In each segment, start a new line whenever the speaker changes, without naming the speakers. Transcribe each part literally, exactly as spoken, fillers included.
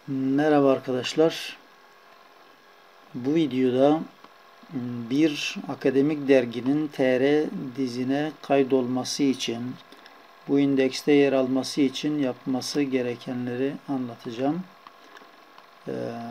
Merhaba arkadaşlar. Bu videoda bir akademik derginin T R dizine kaydolması için, bu indekste yer alması için yapması gerekenleri anlatacağım. Ee,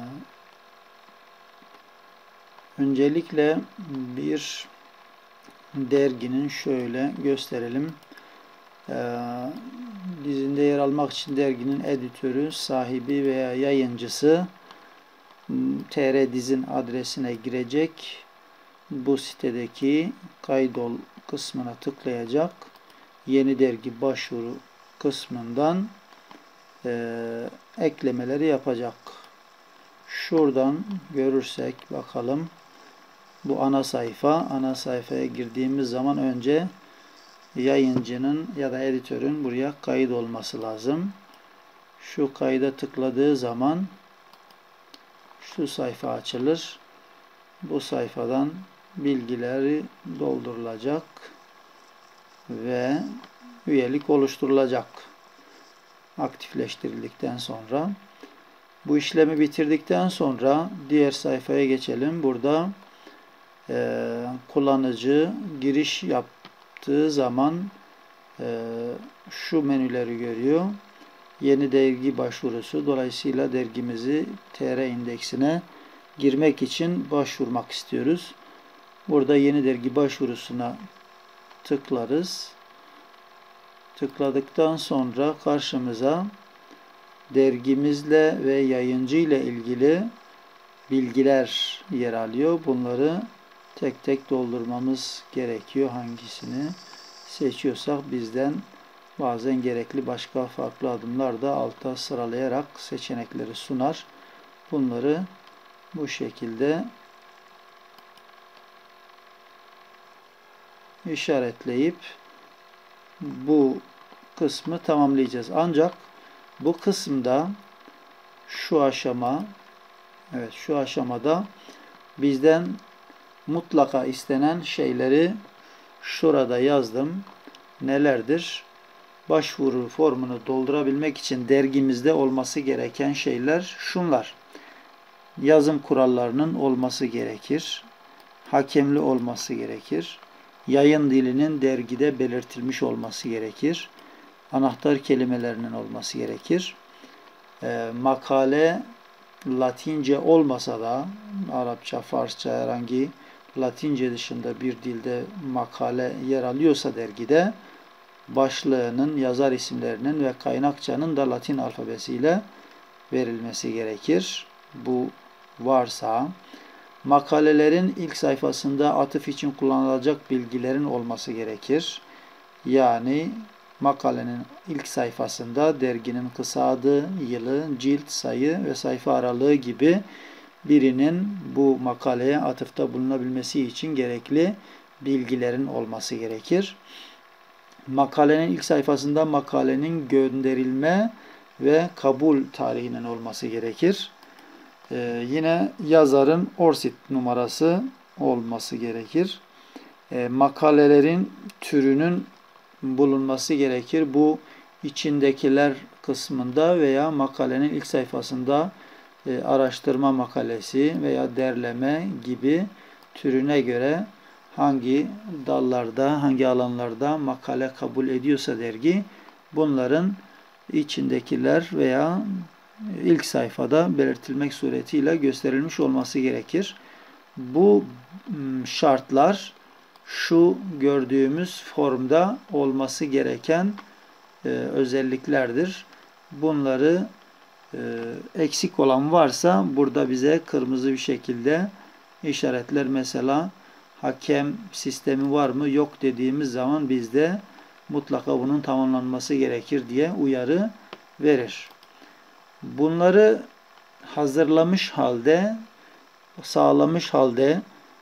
öncelikle bir derginin şöyle gösterelim. Ee, dizinde yer almak için derginin editörü, sahibi veya yayıncısı T R dizin adresine girecek. Bu sitedeki kaydol kısmına tıklayacak. Yeni dergi başvuru kısmından e, eklemeleri yapacak. Şuradan görürsek bakalım. Bu ana sayfa. Ana sayfaya girdiğimiz zaman önce yayıncının ya da editörün buraya kayıt olması lazım. Şu kayda tıkladığı zaman şu sayfa açılır. Bu sayfadan bilgileri doldurulacak ve üyelik oluşturulacak. Aktifleştirildikten sonra bu işlemi bitirdikten sonra diğer sayfaya geçelim. Burada e, kullanıcı giriş yaptığı zaman e, şu menüleri görüyor. Yeni dergi başvurusu. Dolayısıyla dergimizi T R indeksine girmek için başvurmak istiyoruz. Burada yeni dergi başvurusuna tıklarız. Tıkladıktan sonra karşımıza dergimizle ve yayıncı ile ilgili bilgiler yer alıyor. Bunları tek tek doldurmamız gerekiyor. Hangisini seçiyorsak bizden bazen gerekli başka farklı adımlar da alta sıralayarak seçenekleri sunar. Bunları bu şekilde işaretleyip bu kısmı tamamlayacağız. Ancak bu kısımda şu aşama evet şu aşamada bizden mutlaka istenen şeyleri şurada yazdım. Nelerdir? Başvuru formunu doldurabilmek için dergimizde olması gereken şeyler şunlar. Yazım kurallarının olması gerekir. Hakemli olması gerekir. Yayın dilinin dergide belirtilmiş olması gerekir. Anahtar kelimelerinin olması gerekir. E, makale Latince olmasa da Arapça, Farsça herhangi Latince dışında bir dilde makale yer alıyorsa dergide başlığının, yazar isimlerinin ve kaynakçanın da Latin alfabesiyle verilmesi gerekir. Bu varsa makalelerin ilk sayfasında atıf için kullanılacak bilgilerin olması gerekir. Yani makalenin ilk sayfasında derginin kısa adı, yılı, cilt, sayı ve sayfa aralığı gibi birinin bu makaleye atıfta bulunabilmesi için gerekli bilgilerin olması gerekir. Makalenin ilk sayfasında makalenin gönderilme ve kabul tarihinin olması gerekir. Ee, yine yazarın ORCID numarası olması gerekir. Ee, makalelerin türünün bulunması gerekir. Bu içindekiler kısmında veya makalenin ilk sayfasında e, araştırma makalesi veya derleme gibi türüne göre hangi dallarda, hangi alanlarda makale kabul ediyorsa dergi, bunların içindekiler veya ilk sayfada belirtilmek suretiyle gösterilmiş olması gerekir. Bu şartlar şu gördüğümüz formda olması gereken e, özelliklerdir. Bunları e, eksik olan varsa burada bize kırmızı bir şekilde işaretler. Mesela hakem sistemi var mı yok dediğimiz zaman bizde mutlaka bunun tamamlanması gerekir diye uyarı verir. Bunları hazırlamış halde, sağlamış halde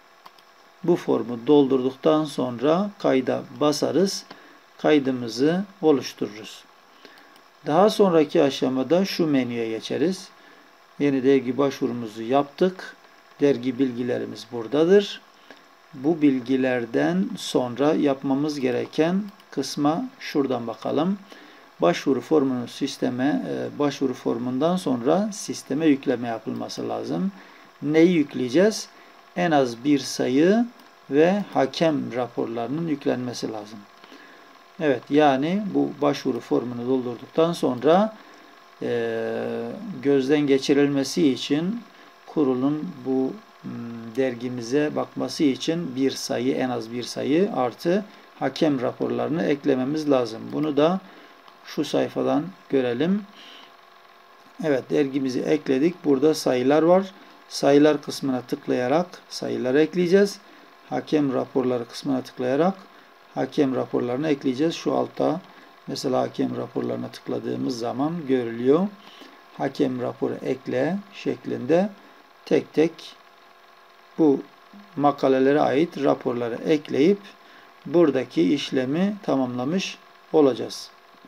bu formu doldurduktan sonra kayda basarız. Kaydımızı oluştururuz. Daha sonraki aşamada şu menüye geçeriz. Yeni dergi başvurumuzu yaptık. Dergi bilgilerimiz buradadır. Bu bilgilerden sonra yapmamız gereken kısma şuradan bakalım. başvuru formunu sisteme, başvuru formundan sonra sisteme yükleme yapılması lazım. Neyi yükleyeceğiz? En az bir sayı ve hakem raporlarının yüklenmesi lazım. Evet, yani bu başvuru formunu doldurduktan sonra e, gözden geçirilmesi için kurulun bu dergimize bakması için bir sayı, en az bir sayı artı hakem raporlarını eklememiz lazım. Bunu da şu sayfadan görelim. Evet, dergimizi ekledik. Burada sayılar var. Sayılar kısmına tıklayarak sayıları ekleyeceğiz. Hakem raporları kısmına tıklayarak hakem raporlarını ekleyeceğiz. Şu altta mesela hakem raporlarına tıkladığımız zaman görülüyor. Hakem raporu ekle şeklinde tek tek bu makalelere ait raporları ekleyip buradaki işlemi tamamlamış olacağız.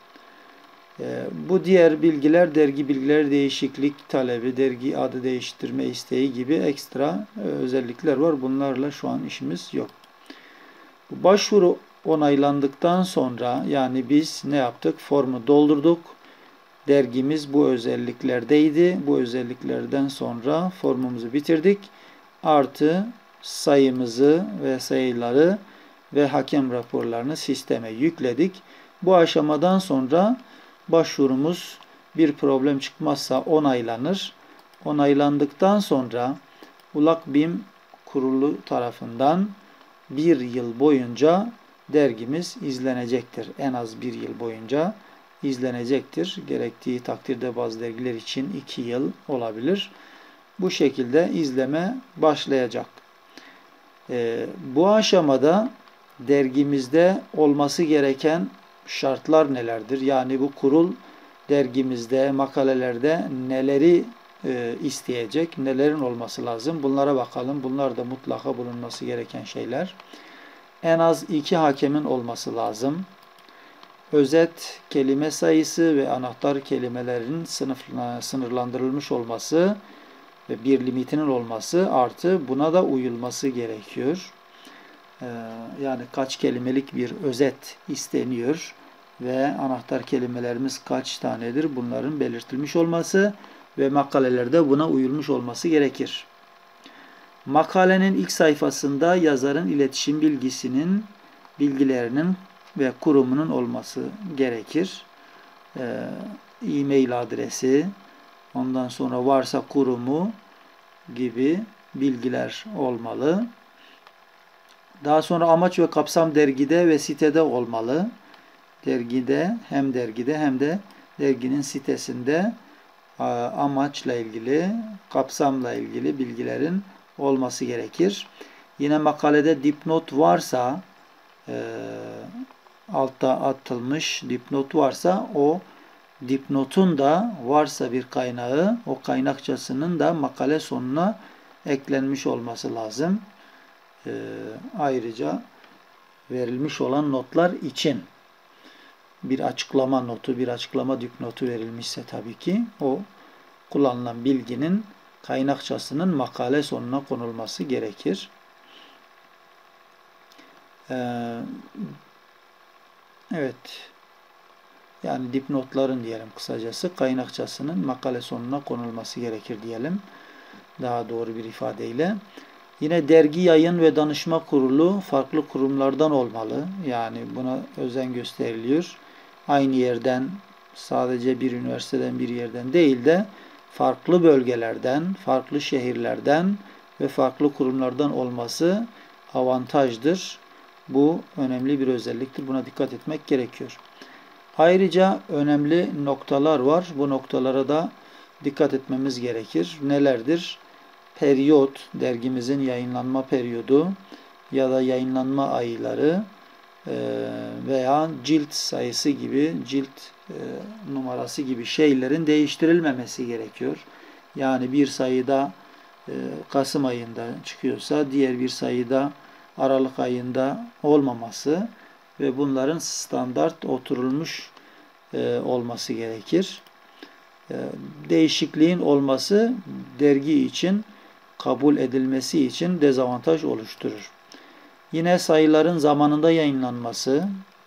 Bu diğer bilgiler, dergi bilgileri değişiklik talebi, dergi adı değiştirme isteği gibi ekstra özellikler var. Bunlarla şu an işimiz yok. Bu başvuru onaylandıktan sonra, yani biz ne yaptık? Formu doldurduk. Dergimiz bu özelliklerdeydi. Bu özelliklerden sonra formumuzu bitirdik. Artı sayımızı ve sayıları ve hakem raporlarını sisteme yükledik. Bu aşamadan sonra başvurumuz bir problem çıkmazsa onaylanır. Onaylandıktan sonra ULAKBİM kurulu tarafından bir yıl boyunca dergimiz izlenecektir. En az bir yıl boyunca izlenecektir. Gerektiği takdirde bazı dergiler için iki yıl olabilir. Bu şekilde izleme başlayacak. Ee, bu aşamada dergimizde olması gereken şartlar nelerdir? Yani bu kurul dergimizde, makalelerde neleri e, isteyecek, nelerin olması lazım? Bunlara bakalım. Bunlar da mutlaka bulunması gereken şeyler. En az iki hakemin olması lazım. Özet kelime sayısı ve anahtar kelimelerin sınıf, sınırlandırılmış olması ve bir limitinin olması artı buna da uyulması gerekiyor. Ee, yani kaç kelimelik bir özet isteniyor ve anahtar kelimelerimiz kaç tanedir? Bunların belirtilmiş olması ve makalelerde buna uyulmuş olması gerekir. Makalenin ilk sayfasında yazarın iletişim bilgisinin, bilgilerinin ve kurumunun olması gerekir. Ee, e-mail adresi, ondan sonra varsa kurumu gibi bilgiler olmalı. Daha sonra amaç ve kapsam dergide ve sitede olmalı. Dergide, hem dergide hem de derginin sitesinde amaçla ilgili, kapsamla ilgili bilgilerin olması gerekir. Yine makalede dipnot varsa, e, altta atılmış dipnot varsa o dipnotun da varsa bir kaynağı, o kaynakçasının da makale sonuna eklenmiş olması lazım. Ee, ayrıca verilmiş olan notlar için bir açıklama notu, bir açıklama dipnotu verilmişse tabii ki o kullanılan bilginin kaynakçasının makale sonuna konulması gerekir. Ee, evet. Yani dipnotların diyelim kısacası kaynakçasının makale sonuna konulması gerekir diyelim. Daha doğru bir ifadeyle. Yine dergi yayın ve danışma kurulu farklı kurumlardan olmalı. Yani buna özen gösteriliyor. Aynı yerden, sadece bir üniversiteden bir yerden değil de farklı bölgelerden, farklı şehirlerden ve farklı kurumlardan olması avantajdır. Bu önemli bir özelliktir. Buna dikkat etmek gerekiyor. Ayrıca önemli noktalar var. Bu noktalara da dikkat etmemiz gerekir. Nelerdir? Periyot, dergimizin yayınlanma periyodu ya da yayınlanma ayları veya cilt sayısı gibi, cilt numarası gibi şeylerin değiştirilmemesi gerekiyor. Yani bir sayıda Kasım ayında çıkıyorsa diğer bir sayıda Aralık ayında olmaması ve bunların standart oturulmuş olması gerekir. Değişikliğin olması dergi için kabul edilmesi için dezavantaj oluşturur. Yine sayıların zamanında yayınlanması,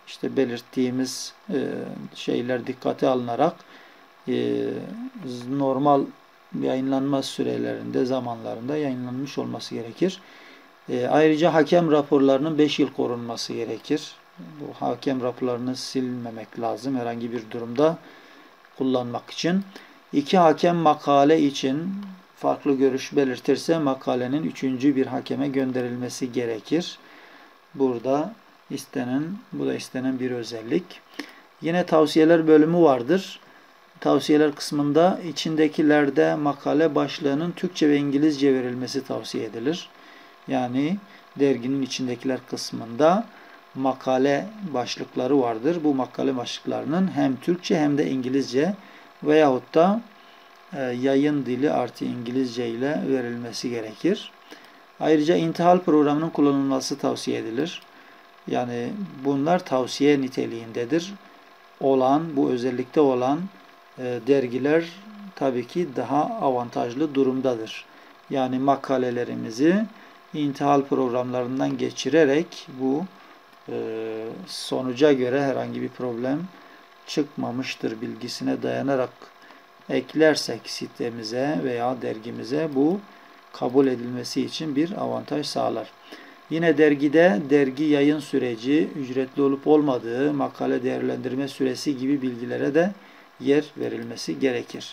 işte belirttiğimiz e, şeyler dikkate alınarak e, normal yayınlanma sürelerinde, zamanlarında yayınlanmış olması gerekir. E, ayrıca hakem raporlarının beş yıl korunması gerekir. Bu hakem raporlarını silmemek lazım herhangi bir durumda kullanmak için. İki hakem makale için farklı görüş belirtirse makalenin üçüncü bir hakeme gönderilmesi gerekir. Burada istenen, bu da istenen bir özellik. Yine tavsiyeler bölümü vardır. Tavsiyeler kısmında içindekilerde makale başlığının Türkçe ve İngilizce verilmesi tavsiye edilir. Yani derginin içindekiler kısmında makale başlıkları vardır. Bu makale başlıklarının hem Türkçe hem de İngilizce veyahut da e, yayın dili artı İngilizce ile verilmesi gerekir. Ayrıca intihal programının kullanılması tavsiye edilir. Yani bunlar tavsiye niteliğindedir. Olan, bu özellikte olan e, dergiler tabii ki daha avantajlı durumdadır. Yani makalelerimizi intihal programlarından geçirerek bu e, sonuca göre herhangi bir problem çıkmamıştır bilgisine dayanarak eklersek sitemize veya dergimize bu kabul edilmesi için bir avantaj sağlar. Yine dergide dergi yayın süreci, ücretli olup olmadığı, makale değerlendirme süresi gibi bilgilere de yer verilmesi gerekir.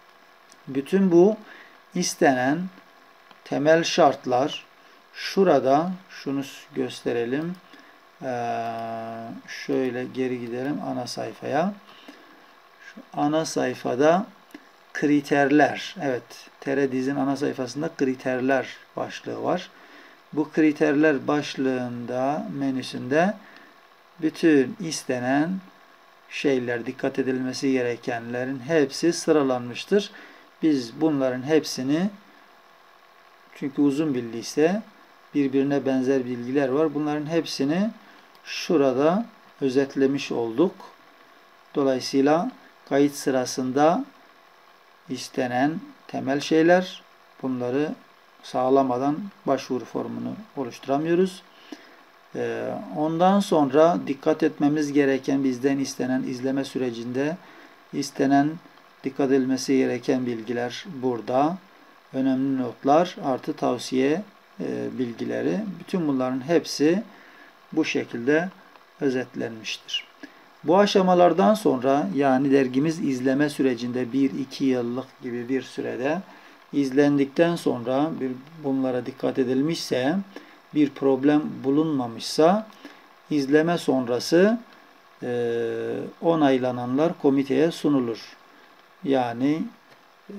Bütün bu istenen temel şartlar şurada, şunu gösterelim. Ee, şöyle geri gidelim ana sayfaya. Şu ana sayfada kriterler. Evet, T R Diz'in ana sayfasında kriterler başlığı var. Bu kriterler başlığında, menüsünde bütün istenen şeyler, dikkat edilmesi gerekenlerin hepsi sıralanmıştır. Biz bunların hepsini, çünkü uzun bir liste, birbirine benzer bilgiler var. Bunların hepsini şurada özetlemiş olduk. Dolayısıyla kayıt sırasında istenen temel şeyler, bunları sağlamadan başvuru formunu oluşturamıyoruz. Ondan sonra dikkat etmemiz gereken, bizden istenen izleme sürecinde istenen, dikkat edilmesi gereken bilgiler burada. Önemli notlar artı tavsiye bilgileri. Bütün bunların hepsi bu şekilde özetlenmiştir. Bu aşamalardan sonra, yani dergimiz izleme sürecinde bir iki yıllık gibi bir sürede izlendikten sonra bir, bunlara dikkat edilmişse, bir problem bulunmamışsa izleme sonrası e, onaylananlar komiteye sunulur. Yani e,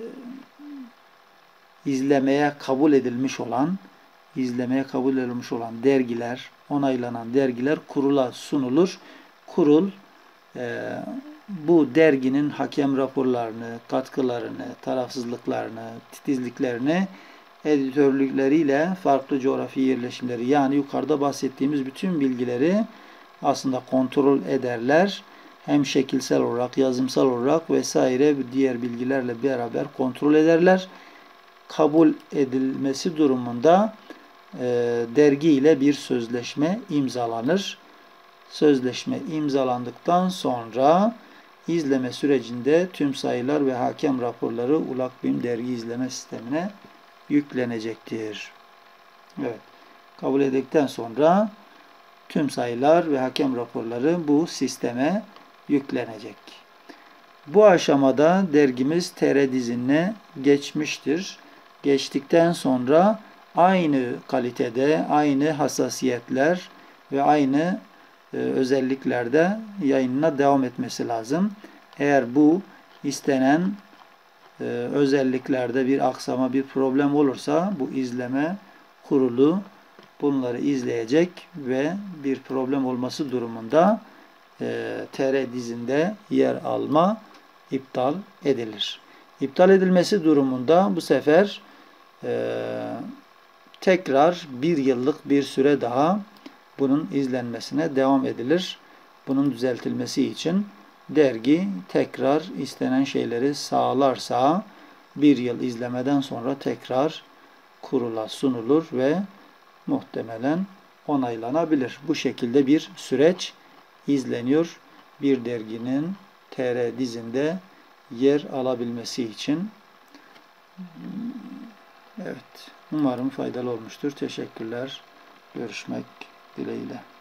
izlemeye kabul edilmiş olan izlemeye kabul edilmiş olan dergiler, onaylanan dergiler kurula sunulur. Kurul e, bu derginin hakem raporlarını, katkılarını, tarafsızlıklarını, titizliklerini, editörlükleriyle farklı coğrafi yerleşimleri, yani yukarıda bahsettiğimiz bütün bilgileri aslında kontrol ederler. Hem şekilsel olarak, yazımsal olarak vesaire diğer bilgilerle beraber kontrol ederler. Kabul edilmesi durumunda e, dergi ile bir sözleşme imzalanır. Sözleşme imzalandıktan sonra izleme sürecinde tüm sayılar ve hakem raporları Ulakbim dergi izleme sistemine yüklenecektir. Evet. Kabul edildikten sonra tüm sayılar ve hakem raporları bu sisteme yüklenecek. Bu aşamada dergimiz T R Dizine geçmiştir. Geçtikten sonra aynı kalitede, aynı hassasiyetler ve aynı e, özelliklerde yayınına devam etmesi lazım. Eğer bu istenen e, özelliklerde bir aksama, bir problem olursa bu izleme kurulu bunları izleyecek ve bir problem olması durumunda e, T R Dizinde yer alma iptal edilir. İptal edilmesi durumunda bu sefer e, tekrar bir yıllık bir süre daha bunun izlenmesine devam edilir. Bunun düzeltilmesi için dergi tekrar istenen şeyleri sağlarsa bir yıl izlemeden sonra tekrar kurula sunulur ve muhtemelen onaylanabilir. Bu şekilde bir süreç izleniyor. Bir derginin T R dizinde yer alabilmesi için. Evet. Umarım faydalı olmuştur. Teşekkürler. Görüşmek dileğiyle.